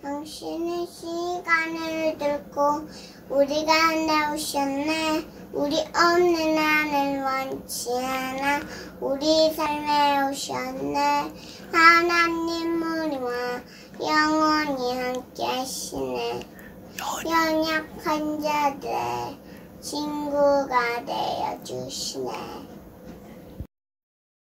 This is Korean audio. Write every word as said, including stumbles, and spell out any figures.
당신은 시간을 들고 우리 가운데 오셨네. 우리 없는 나를 원치 않아. 우리 삶에 오셨네. 하나님 우리와 영원히 함께 하시네. 연약한 자들의 친구가 되어 주시네.